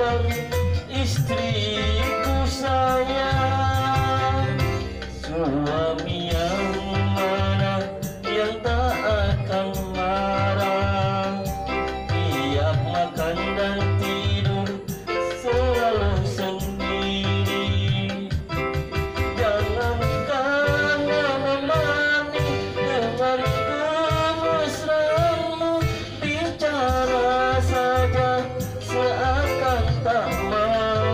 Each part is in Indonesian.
lakukan, istriku sayang? Suami yang mana yang tak akan marah, tiap makan dan tidur selalu sendiri. Jangankan menemani dengan kemesraanmu, bicara saja seakan tak mau.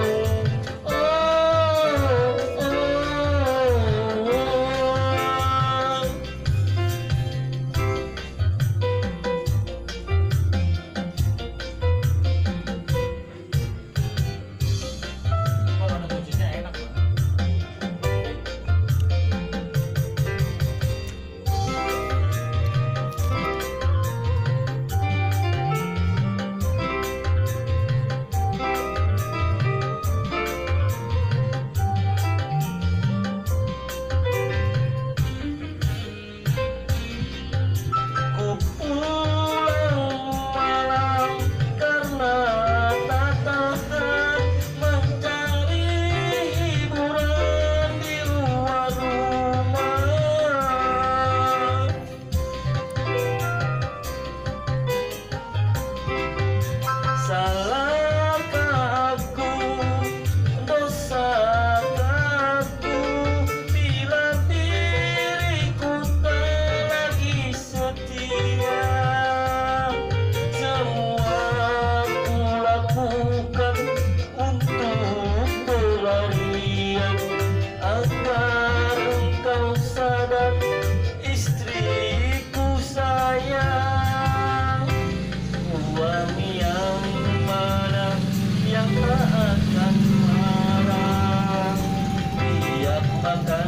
Salahkah aku, dosakah aku, bila diriku tak lagi setia? Semua aku lakukan untuk pelarian, agar engkau sadar, istriku sayang. Suami yang mana yang tak akan marah, tiap makan